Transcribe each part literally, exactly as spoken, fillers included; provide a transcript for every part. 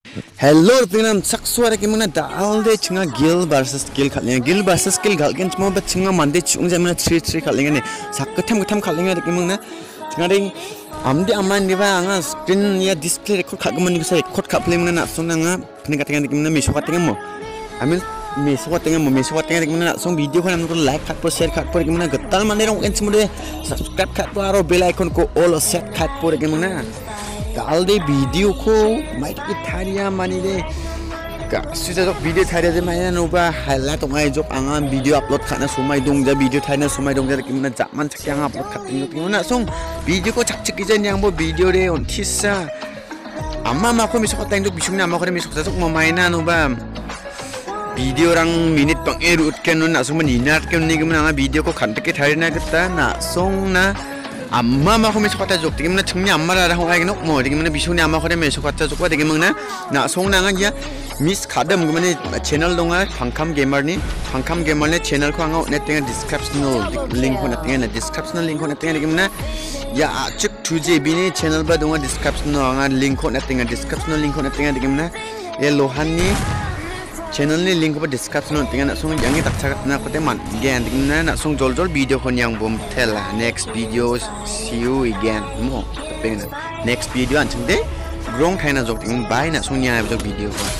Hello, everyone. Sakswara ke mana dal de chinga Gil versus Gil khalinga. Gil versus Gil galgen cuma ba chinga mande chung jamana three three khalinga ne. Sakkatham katham khalinga de ke mana chinga ding amde aman ni ba anga screen ya display record khagman ni bisa record khaple mana na song nga phne katenga de ke mana meso katenga mo. Amil meso katenga mo meso katenga de ke mana song video ko namko like khat por share khat por ke mana gattal mane rong en chumude subscribe khat por aro bell icon ko all set khat por ke mana All the video ko might be tharia mani de ka suja jok video tharia de mai no ba highlight ngai jok anga video upload khana sumai dong ja video thaina sumai dong ja kimna jaman chakyang upload khatin kimna song video ko chak chak jan yang bo video re on thissa amma ma ko misok taing do bisumna amma ko misok jok mamai na no ba video rang minute pang e root ken na song mani nat ken ni kimna anga video ko khan ke thaina gata na song na amma ma ko meso kata jok tigimna chungni amma ra ho ai nok mo tigimna bisuni amma ko de meso kata jok wa tigimna na songna nga ya miss khadam gmane channel donga Pangkam Gamer ni Pangkam Gamer ne channel ko anga net tenga descriptional link ko na tenga descriptional link ko na tenga tigimna ya chuk two G B ni channel ba donga descriptional anga link ko na tenga descriptional link ko na tenga tigimna e lohan ni channel ni link ko description tinga na song yangi tak sakat na ko te man again tingna na song jol jol video ko nyang bom tela next videos see you again mo pena next video an chungde grong thaina jok ting bai na song nya jok video ko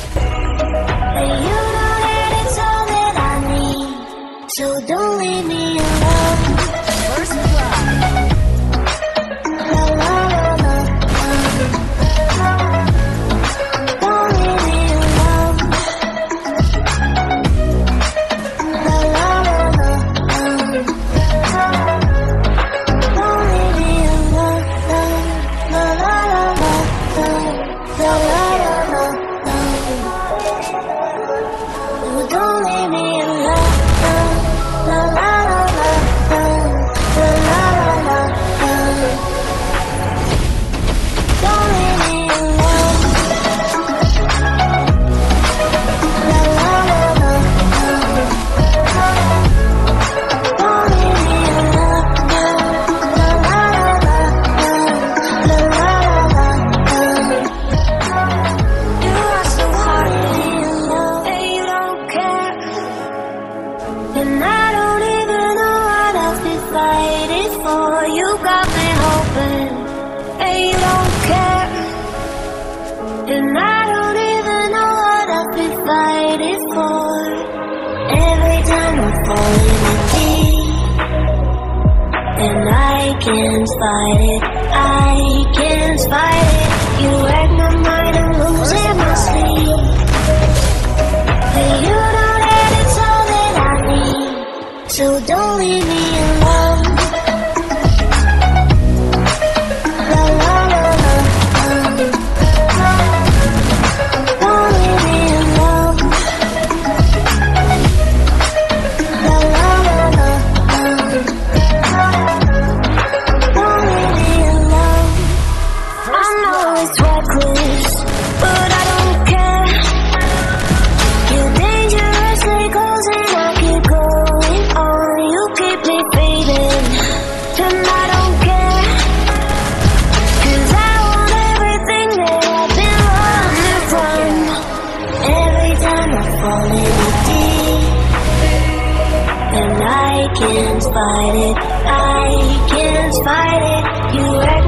so don't leave me alone first And I don't even know what else to fight it for. You got me hoping, and you don't care. And I don't even know what else to fight it for. Every time I fall in the deep, and I can't fight it, I can't fight it. You wreck my mind, I'm losing my sleep. But you don't. So don't leave me alone. La la la la. Don't leave me alone. La la la la. Don't leave me alone. I know it's reckless, but I don't care. You're dangerously close and I keep going on. You keep me fading, and I don't care. Cause I want everything that I've been running from. Every time I fall in the deep, and I can't fight it, I can't fight it. You